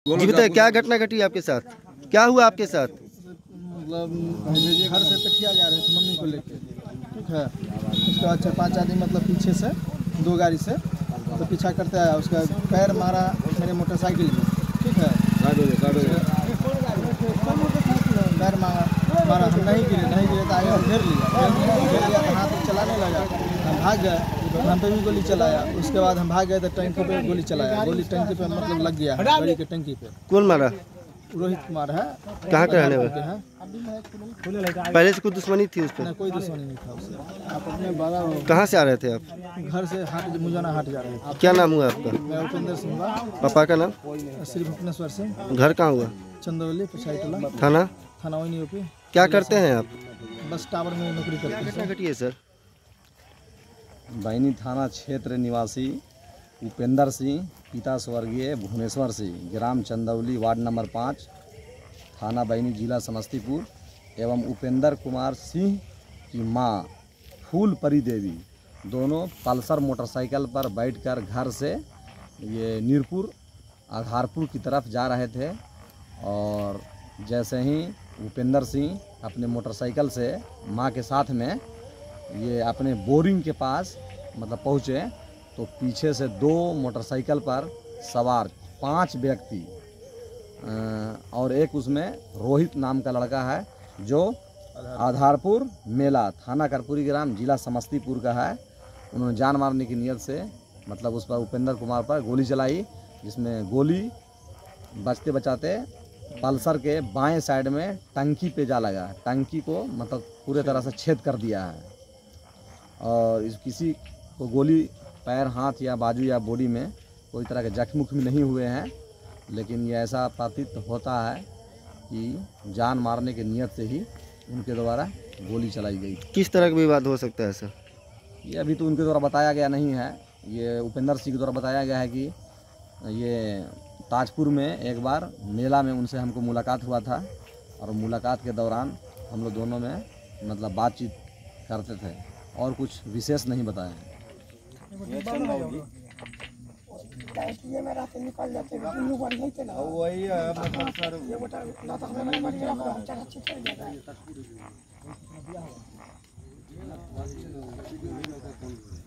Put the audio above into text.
जी बताइए, क्या घटना घटी आपके साथ? क्या हुआ आपके साथ? मतलब घर से पेठिया जा रहे थे मम्मी को लेके, ठीक है। उसके बाद 4-5 आदमी मतलब पीछे से 2 गाड़ी से तो पीछा करते आया, उसका पैर मारा मेरे मोटरसाइकिल में, ठीक है। पैर मारा, हम नहीं गिरे तो आगे घेर लिया तो हाथ चलाने लगा, हम भाग गए, हम पे भी गोली चलाया। उसके बाद हम भाग गए तो टंकी पे गोली चलाया, गोली टंकी पे मतलब लग गया, गाड़ी के टंकी पे। कौन मारा? रोहित कुमार है, कहाँ का रहने वाला है? पहले से कोई दुश्मनी थी उस पर? कोई दुश्मनी नहीं था उससे। आप अपने 12 कहाँ से आ रहे थे आप? घर से मुजाना हाट जा रहे थे। क्या नाम हुआ आपका? मैं उपेंद्र सिंह। पापा का नाम? श्री भुवनेश्वर सिंह। घर कहाँ हुआ? चंदौली पछाईटोला थाना वही यूपी। क्या करते हैं आप? बस टावर में नौकरी करते हैं। घटिए सर। बैनी थाना क्षेत्र निवासी उपेंद्र सिंह, पिता स्वर्गीय भुवनेश्वर सिंह, ग्राम चंदौली, वार्ड नंबर 5, थाना बैनी, जिला समस्तीपुर, एवं उपेंद्र कुमार सिंह की मां फूलपरी देवी दोनों पल्सर मोटरसाइकिल पर बैठकर घर से ये नीरपुर आधारपुर की तरफ जा रहे थे। और जैसे ही उपेंद्र सिंह अपने मोटरसाइकिल से मां के साथ में ये अपने बोरिंग के पास मतलब पहुँचे तो पीछे से 2 मोटरसाइकिल पर सवार 5 व्यक्ति और एक उसमें रोहित नाम का लड़का है जो आधारपुर मेला, थाना कर्पूरी ग्राम, जिला समस्तीपुर का है। उन्होंने जान मारने की नियत से मतलब उस पर उपेंद्र कुमार पर गोली चलाई, जिसमें गोली बचते बचाते पल्सर के बाएं साइड में टंकी पे जा लगा। टंकी को मतलब पूरे तरह से छेद कर दिया है और किसी को गोली पैर, हाथ या बाजू या बॉडी में कोई तरह के जख्म उख्म नहीं हुए हैं, लेकिन ये ऐसा प्रतीत होता है कि जान मारने की नियत से ही उनके द्वारा गोली चलाई गई। किस तरह का विवाद हो सकता है सर? ये अभी तो उनके द्वारा बताया गया नहीं है। ये उपेंद्र सिंह के द्वारा बताया गया है कि ये ताजपुर में एक बार मेला में उनसे हमको मुलाकात हुआ था और मुलाकात के दौरान हम लोग दोनों में मतलब बातचीत करते थे और कुछ विशेष नहीं बताया है। वही